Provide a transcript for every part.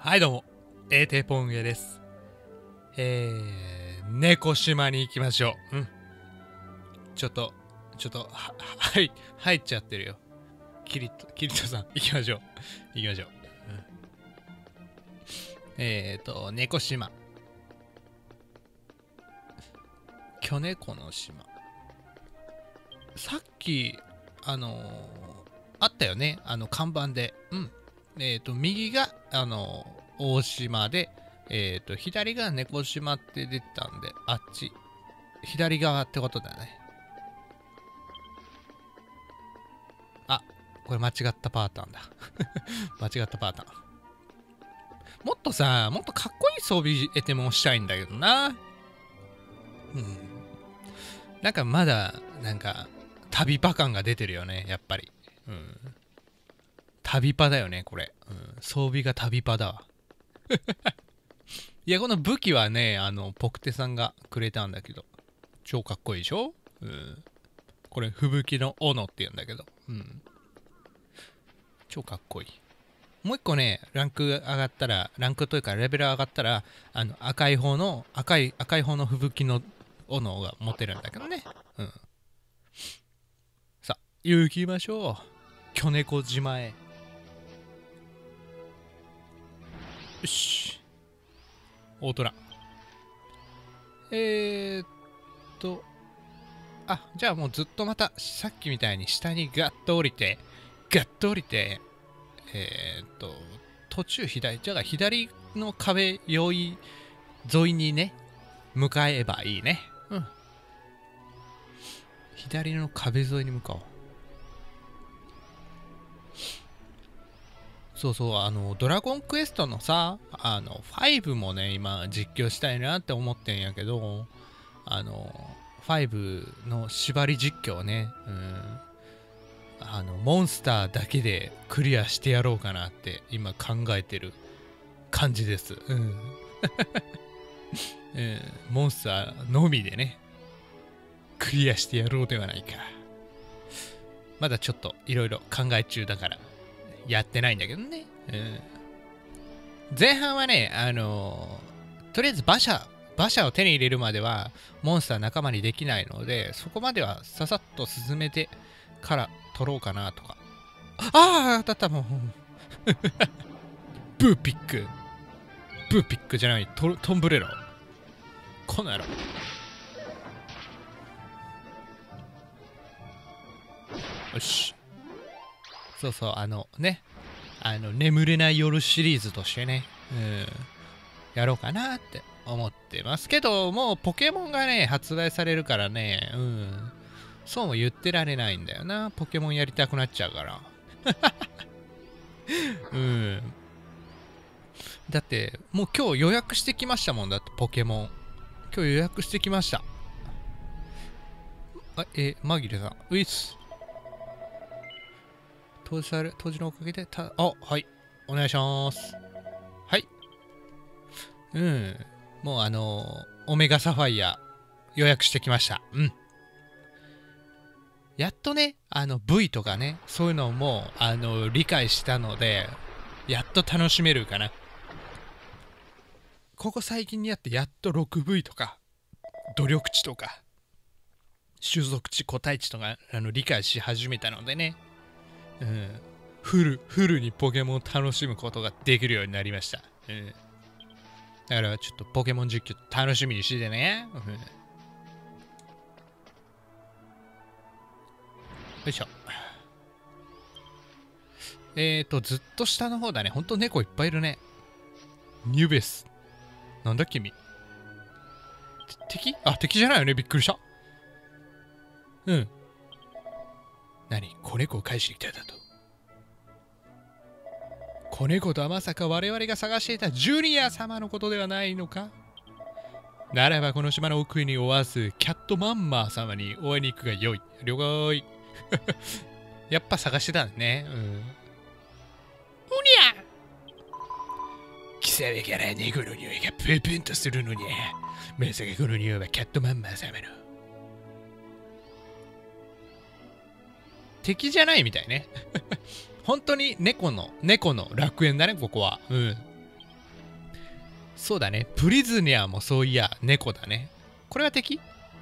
はいどうも、エーテポンゲです。猫島に行きましょう。ちょっと、入っちゃってるよ。キリトさん、行きましょう。行きましょう。猫島。巨猫の島。さっき、あったよね。看板で。右が、大島で、左が猫島って出てたんで、あっち、左側ってことだね。あ、これ間違ったパターンだ。間違ったパターン。もっとかっこいい装備得てもしたいんだけどな。なんかまだ、旅パ感が出てるよね、やっぱり。旅パだよね、これ。装備が旅パだわ。いや、この武器はね、ポクテさんがくれたんだけど、超かっこいいでしょ。これ、吹雪の斧って言うんだけど、超かっこいい。もう一個ね、ランク上がったら、ランクというかレベル上がったら、赤い方の吹雪の斧が持てるんだけどね。さあ、行きましょう。巨猫島へ。よし。大トラ。じゃあもうずっとまたさっきみたいに下にガッと降りて、途中左、じゃあ左の壁沿いにね、向かえばいいね。左の壁沿いに向かおう。そうそう、ドラゴンクエストのさ、5もね、今実況したいなって思ってんやけど、5の縛り実況ね、モンスターだけでクリアしてやろうかなって今考えてる感じです。モンスターのみでね、クリアしてやろうではないか。まだちょっといろいろ考え中だからやってないんだけどね。前半はね、とりあえず馬車を手に入れるまではモンスター仲間にできないので、そこまではささっと進めてから取ろうかなとか。当たった、もう。ブーピックじゃない、トンブレロ。この野郎。よし。そうそう、眠れない夜シリーズとしてね、やろうかなって思ってますけど、もうポケモンがね、発売されるからね、そうも言ってられないんだよな。ポケモンやりたくなっちゃうから。だって、もう今日予約してきましたもん。だって、ポケモン。今日予約してきました。マギレさん。ウィス。当時のおかげで、はい。お願いします。はい。もうオメガサファイア予約してきました。やっとね、V とかね、そういうのも、理解したので、やっと楽しめるかな。ここ最近にやって、やっと 6V とか、努力値とか、収束値、個体値とか、理解し始めたのでね、フルにポケモンを楽しむことができるようになりました。だからちょっとポケモン実況楽しみにしててね。よいしょ。ずっと下の方だね。ほんと猫いっぱいいるね。ニュベス。なんだ君。敵じゃないよね。びっくりした。何？子猫を返してきただと。子猫とはまさか我々が探していたジュニア様のことではないのか？ならばこの島の奥におわすキャットマンマー様にお会いに行くがよい。了解。やっぱ探してたんね。うにゃ！貴様から猫の匂いがプンプンとするのに、まさかこの匂いはキャットマンマー様の。敵じゃないみたいね。本当に猫の楽園だね、ここは。 そうだね。プリズニャーもそういや、猫だね。これは敵？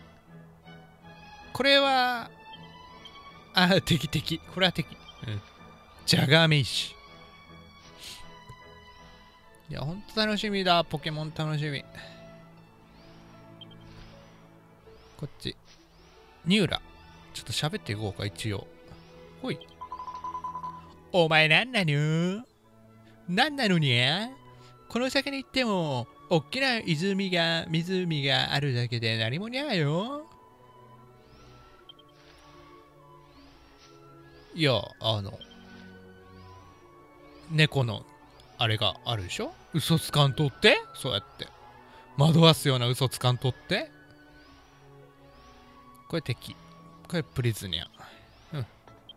これは、敵。これは敵。うん。ジャガーメイシ。いや、ほんと楽しみだ。ポケモン楽しみ。こっち。ニューラ。ちょっと喋っていこうか、一応。ほい。お前なんなの？なんなのにゃ？この先に行っても、おっきな湖があるだけで何もにゃよ。いや、猫の、あれがあるでしょ？嘘つかんとって？そうやって。惑わすような嘘つかんとって？これ敵。これプリズニャ。うん。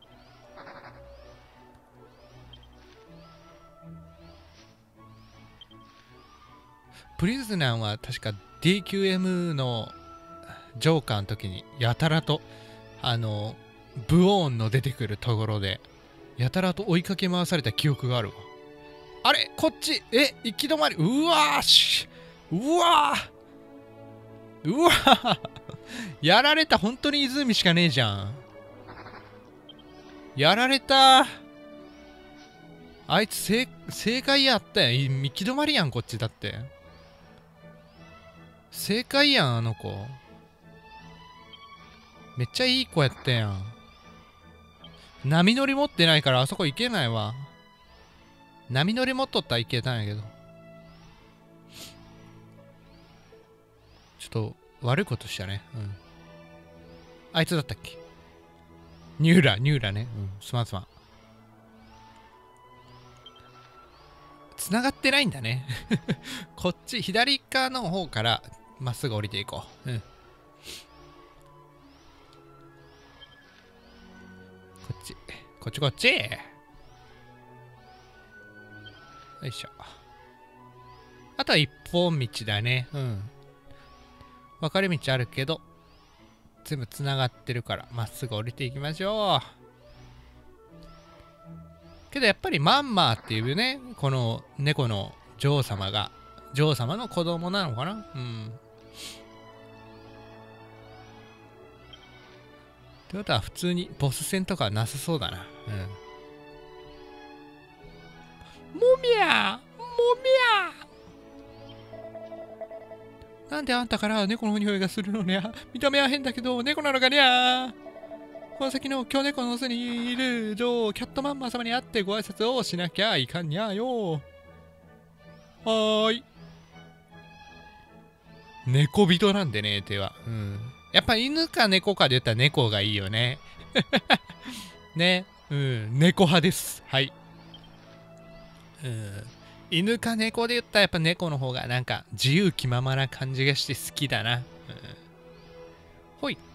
プリズニャは確か DQM のジョーカーの時にやたらとブオーンの出てくるところでやたらと追いかけ回された記憶があるわ。あれこっち行き止まり。うわーやられた。本当に湖しかねえじゃん。やられた。あいつ正解やったやん。行き止まりやんこっちだって。正解やんあの子。めっちゃいい子やったやん。波乗り持ってないからあそこ行けないわ。波乗り持っとったらいけたんやけど。ちょっと悪いことしたね。うん。あいつだったっけ？ニューラね。うん。すまん。繋がってないんだね。こっち、左側の方からまっすぐ降りていこう。うん。こっち。よいしょ。あとは一本道だね。うん。分かれ道あるけど、全部つながってるから、まっすぐ降りていきましょう。けどやっぱりマンマーっていうね、この猫の女王様の子供なのかな？うん。ってことは普通にボス戦とかはなさそうだな。うん。もみゃなんであんたから猫の匂いがするのにゃ？見た目は変だけど猫なのかにゃ？この先の巨猫の巣にいる女王キャットマンマー様に会ってご挨拶をしなきゃいかんにゃよ。はーい。猫人なんでね、手は。うん。やっぱ犬か猫かで言ったら猫がいいよね。ね。うん。猫派です。はい。うん。犬か猫で言ったらやっぱ猫の方がなんか自由気ままな感じがして好きだな。うん、ほい。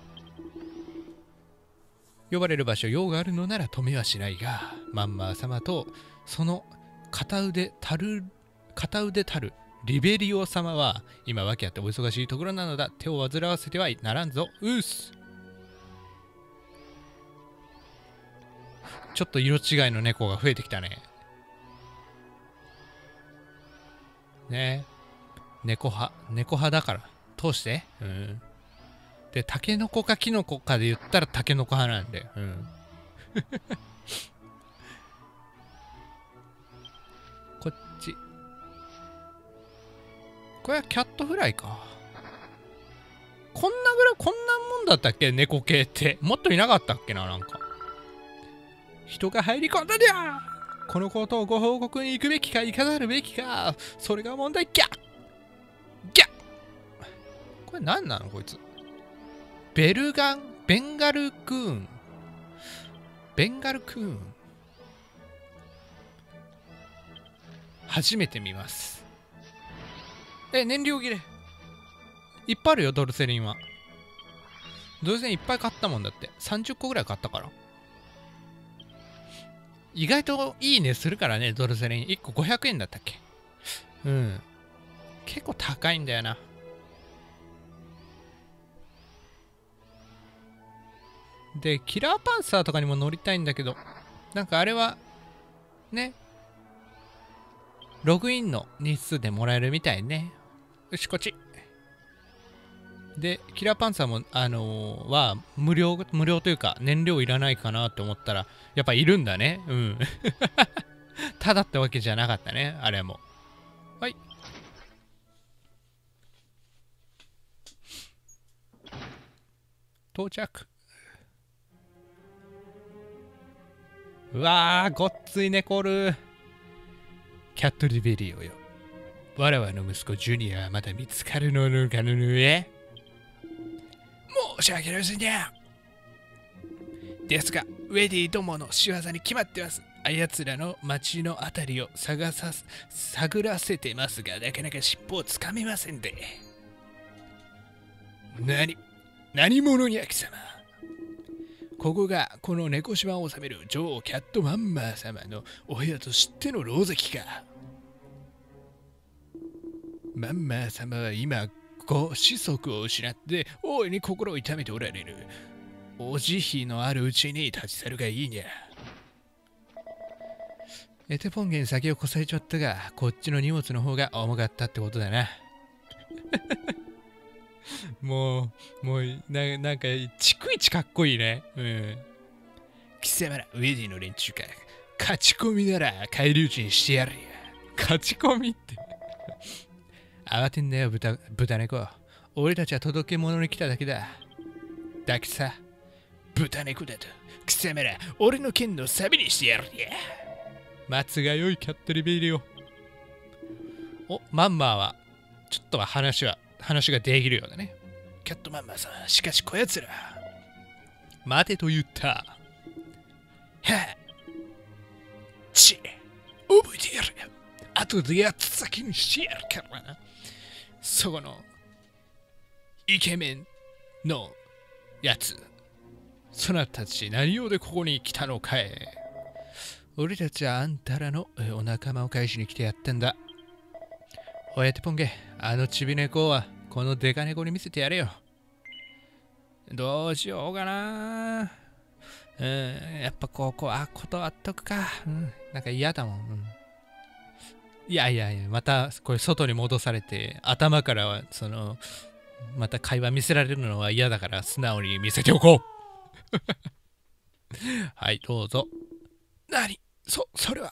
呼ばれる場所用があるのなら止めはしないが、マンマー様とその片腕たるリベリオ様は今訳あってお忙しいところなのだ。手を煩わせてはならんぞ。うっす。ちょっと色違いの猫が増えてきたね。ね。猫派だから通して。うん。で、タケノコかキノコかで言ったらタケノコ派なんで。うん。こっち。これはキャットフライか。こんなもんだったっけ？猫系って。もっといなかったっけな、なんか。人が入り込んだにゃ！このことをご報告に行くべきか行かざるべきか。それが問題。ギャッこれ何なのこいつ。ベンガルクーン。初めて見ます。燃料切れ。いっぱいあるよ、ドルセリンは。ドルセリンいっぱい買ったもんだって。30個ぐらい買ったから。意外といいねするからね、ドルセリン。1個500円だったっけ？うん。結構高いんだよな。で、キラーパンサーとかにも乗りたいんだけど、なんかあれは、ね。 ログインの日数でもらえるみたいね。よし、こっち。で、キラーパンツァーも、は無料というか、燃料いらないかなって思ったら、やっぱいるんだね。うん。ただってわけじゃなかったね、あれも。はい。到着。うわー、ごっつい猫おる。キャットリベリオよ。わらわの息子ジュニアはまだ見つかるのかのね。申し訳ありませんにゃ。ですが、ウェディどもの仕業に決まってます。あやつらの町のあたりを探らせてますが、なかなか尻尾をつかめませんで。何者にゃ貴様。ここがこの猫島を治める女王キャットマンマー様のお部屋と知っての牢崎か。マンマー様は今、子息を失って大いに心を痛めておられる。お慈悲のあるうちに立ち去るがいいにゃ。エテポンゲン先を越されちゃったが、こっちの荷物の方が重かったってことだな。もうなんか、逐一かっこいいね。うん。貴様ら、ウェディの連中か。勝ち込みなら返り討ちにしてやるよ。勝ち込みって。慌てんなよ、豚猫。俺たちは届け物に来ただけだ。だけさ、豚猫だと。貴様ら、俺の剣のサビにしてやるよ。待つがよい、キャットリベリオ。お、マンマーは、ちょっとは話ができるようだね。キャットマンマーさん、しかしこやつら。待てと言った。はあ。覚えてやるよ。後でやっつ先にしてやるからな。そこのイケメンのやつ。そなたたち何用でここに来たのかい。俺たちはあんたらのお仲間を返しに来てやってんだ。おやてポンゲ、あのちび猫はこのデカ猫に見せてやれよ。どうしようかな。やっぱここは断っとくか。なんか嫌だもん。いや、またこれ外に戻されて、頭からはまた会話見せられるのは嫌だから素直に見せておこう。はい、どうぞ。それは。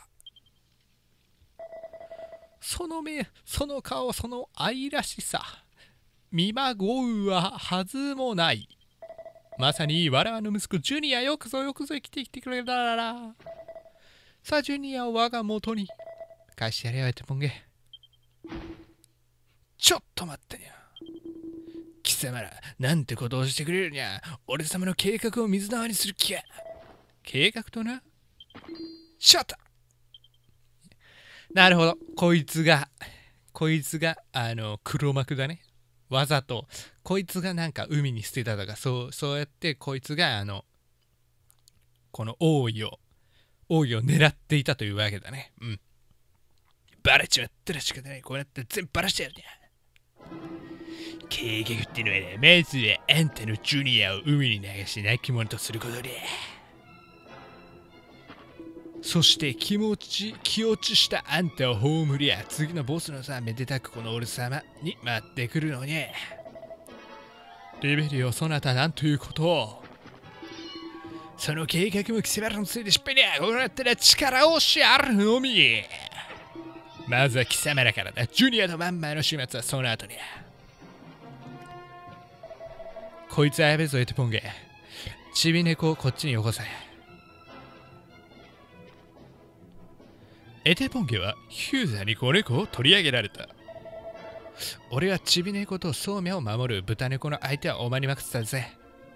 その目、その顔、その愛らしさ。見まごうははずもない。まさに我々の息子ジュニア、よくぞ生きてきてくれたら。さあ、ジュニアを我が元に。返してやれよ、エテポンゲ。ちょっと待ってにゃ。貴様ら、なんてことをしてくれるにゃ。俺様の計画を水縄にする気や。計画とな。シャッター。なるほど。こいつが黒幕だね。わざと、こいつがなんか海に捨てたとか、そうやってこいつがこの王位を狙っていたというわけだね。うん。バレちまったら仕方ない。こうやって全部バラしてやるにゃ。計画ってのはね、まずはあんたのジュニアを海に流し亡き者とすることで。そして気落ちしたあんたを葬りゃ、次のボスのさ、めでたくこの俺様に待ってくるのに。リベリオ、そなたなんということを。その計画も貴様らのせいで失敗にゃ。こうなったら力をしあるのみ。まずは貴様らからだ。ジュニアとマンマーの始末はその後に。こいつはやべえぞ、エテポンゲ。ちび猫をこっちによこせ。エテポンゲはヒューザーに子猫を取り上げられた。俺はちび猫とソーミャを守る豚猫の相手はお前に任せたぜ。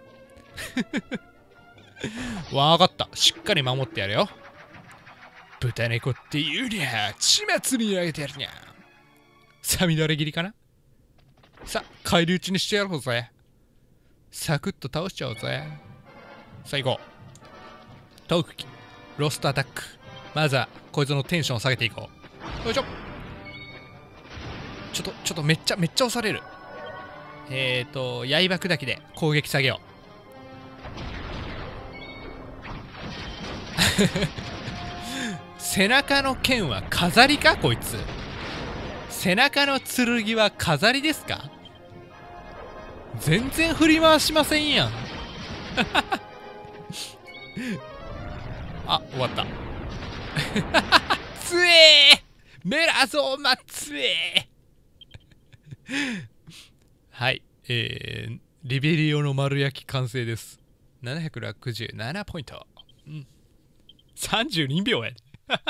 わかった。しっかり守ってやるよ。豚猫って言うにゃ、始末に投げてやるにゃ。さみだれ切りかな。さ、返り討ちにしてやろうぜ。サクッと倒しちゃおうぜ。さあ行こう。トークキ、ロストアタック。まずはこいつのテンションを下げていこう。よいしょ。ちょっとめっちゃ押される。刃砕きで攻撃下げよう。 背中の剣は飾りかこいつ。背中の剣は飾りですか？全然振り回しませんやん。あ、終わった。つえーメラゾーマつえーはい、リベリオの丸焼き完成です。767ポイント。うん。32秒や。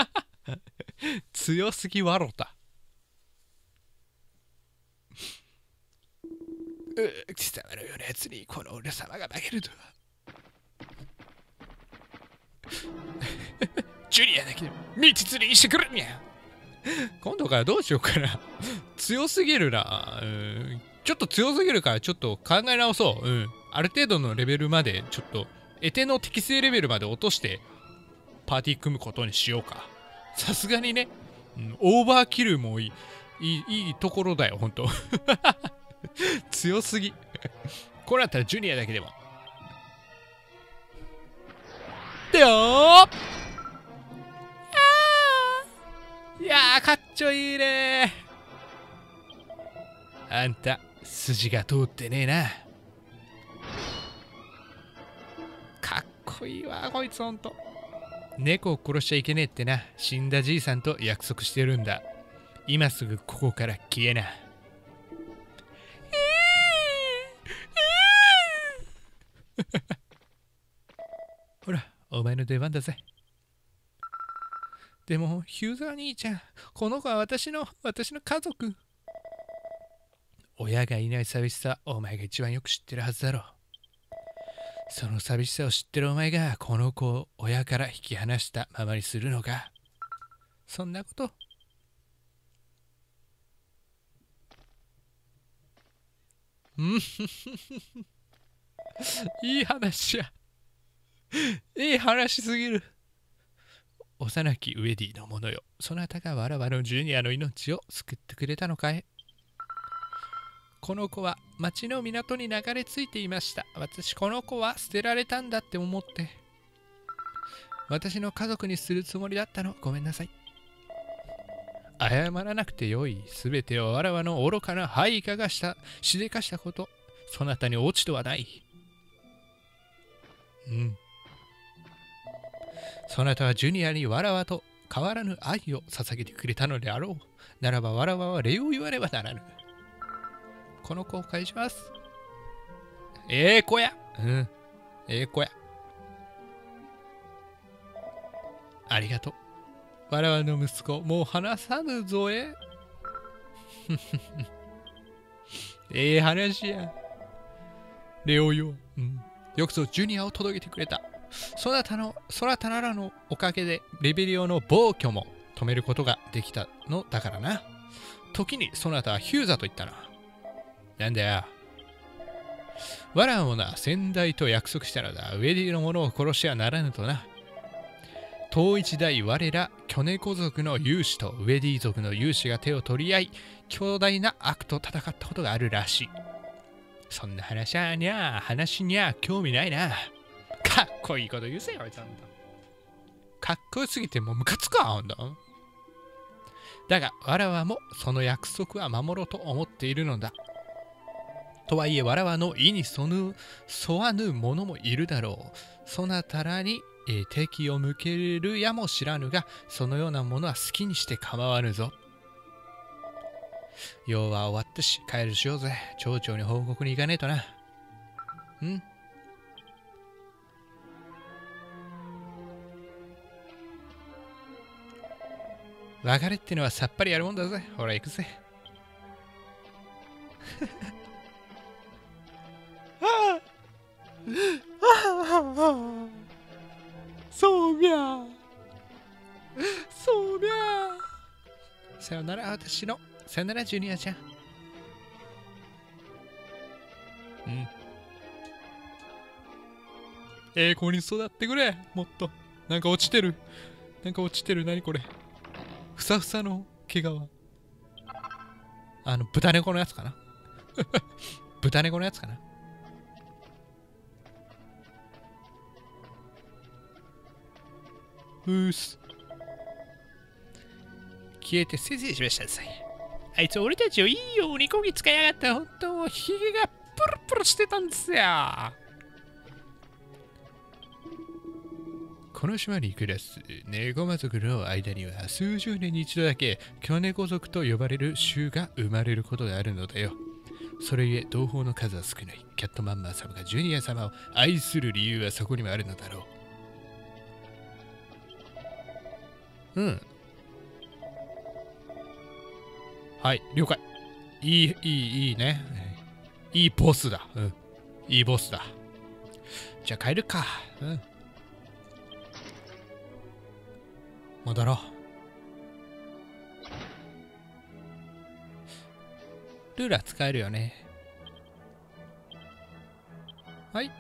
強すぎわろた。貴様のようなやつにこの俺様が負けるとは。ジュニアだけでも道釣りにしてくるんや。今度からどうしようかな。強すぎるな。ちょっと強すぎるからちょっと考え直そう。ある程度のレベルまでちょっとエテの適正レベルまで落としてパーティー組むことにしようか。さすがにね、オーバーキルもいいところだよ、ほんと。強すぎ。これだったらジュニアだけでも。でよーいやー、かっちょいいねー。あんた、筋が通ってねえな。かっこいいわ、こいつほんと。猫を殺しちゃいけねえってな、死んだじいさんと約束してるんだ。今すぐここから消えな。ほら、お前の出番だぜ。でも、ヒューザー兄ちゃん、この子は私の家族。親がいない寂しさ、お前が一番よく知ってるはずだろう。その寂しさを知ってるお前が、この子を親から引き離したままにするのか。そんなこと。いい話や。いい話すぎる。幼きウェディのものよ。そなたがわらわのジュニアの命を救ってくれたのかい。この子は町の港に流れ着いていました。私、この子は捨てられたんだって思って。私の家族にするつもりだったの。ごめんなさい。謝らなくてよい。すべてはわらわの愚かな配下がしでかしたこと。そなたに落ちとはない。そなたはジュニアにわらわと変わらぬ愛を捧げてくれたのであろう。ならばわらわは礼を言わねばならぬ。この子を返します。子や。子や。ありがとう。わらわの息子、もう離さぬぞえ。話や。礼を言おう。よくぞジュニアを届けてくれた。そなたならのおかげでレベリオの暴挙も止めることができたのだからな。時にそなたはヒューザと言ったな。なんだよ。わらわもな、先代と約束したのだ。ウェディの者を殺してはならぬとな。当一代我ら巨猫族の勇士とウェディ族の勇士が手を取り合い、強大な悪と戦ったことがあるらしい。そんな話にゃ興味ないな。かっこいいこと言うぜよ、ちゃんと。かっこよすぎてもうムカつくわ、ほんと。だが、わらわもその約束は守ろうと思っているのだ。とはいえ、わらわの意に沿わぬ者もいるだろう。そなたらに、敵を向けるやも知らぬが、そのようなものは好きにして構わぬぞ。用は終わったし、帰るしようぜ。町長に報告に行かねえとな。別れってのはさっぱりやるもんだぜ。ほら行くぜ。そうみゃそうみゃさよなら私のさよならジュニアちゃん。栄光に育ってくれ。もっとなんか落ちてる何これ。ふさふさの毛皮。豚猫のやつかな。豚猫のやつかな。 消えてせいせいしましたさ。あいつ俺たちをいいようにこぎ使いやがった。本当、ヒゲがプルプルしてたんですよ。この島に暮らす猫魔族の間には数十年に一度だけ巨猫族と呼ばれる種が生まれることがあるのだよ。それゆえ同胞の数は少ない。キャットマンマー様がジュニア様を愛する理由はそこにもあるのだろう。うん。はい、了解。いいね。いいボスだ。うん。いいボスだ。じゃあ帰るか。うん。戻ろう。ルーラー使えるよね。はい。